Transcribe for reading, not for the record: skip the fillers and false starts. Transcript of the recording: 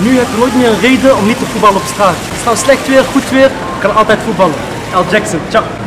Nu heb je nooit meer een reden om niet te voetballen op straat. Het is nou slecht weer, goed weer, je kan altijd voetballen. Al Jackson, ciao.